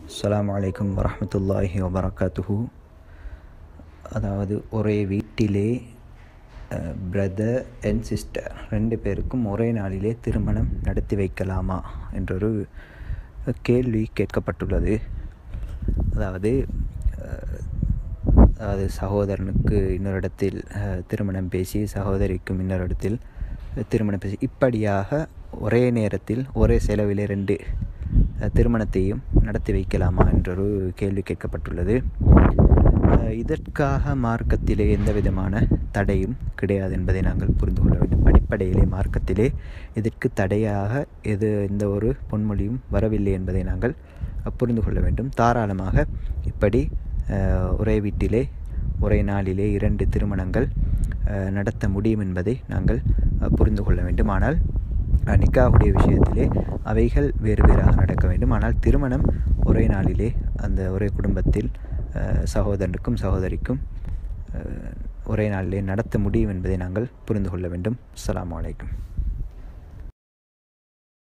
அஸ்ஸலாமு அலைக்கும் வரஹ்மத்துல்லாஹி வபரகாத்துஹு. அதாவது ஒரே வீட்டிலே பிரதர் அண்ட் சிஸ்டர் ரெண்டு பேருக்கும் ஒரே நாளிலே திருமணம் நடத்தி வைக்கலாமா என்றொரு கேள்வி கேட்கப்பட்டுள்ளது. அதாவது சகோதரனுக்கு இன்னொரு இடத்தில் திருமணம் பேசி, சகோதரிக்கும் இன்னொரு இடத்தில் திருமணம் பேசி, இப்படியாக ஒரே நேரத்தில் ஒரே செலவிலே ரெண்டு திருமணத்தையும் நடத்தி வைக்கலாமா என்றொரு கேள்வி கேட்கப்பட்டுள்ளது. இதற்காக மார்க்கத்திலே எந்த விதமான தடையும் கிடையாது என்பதை நாங்கள் புரிந்து கொள்ள வேண்டும். அடிப்படையிலே மார்க்கத்திலே இதற்கு தடையாக எந்த ஒரு பொன்மொழியும் வரவில்லை என்பதை நாங்கள் புரிந்து கொள்ள வேண்டும். தாராளமாக இப்படி ஒரே வீட்டிலே ஒரே நாளிலே இரண்டு திருமணங்கள் நடத்த முடியும் என்பதை நாங்கள் புரிந்து கொள்ள வேண்டும். ஆனால் நிக்காஹுடைய விஷயத்திலே அவைகள் வேறு வேறாக நடக்க வேண்டும். ஆனால் திருமணம் ஒரே நாளிலே அந்த ஒரே குடும்பத்தில் சகோதரனுக்கும் சகோதரிக்கும் ஒரே நாளிலே நடத்த முடியும் என்பதை நாங்கள் புரிந்து கொள்ள வேண்டும். அஸ்ஸலாமு அலைக்கும்.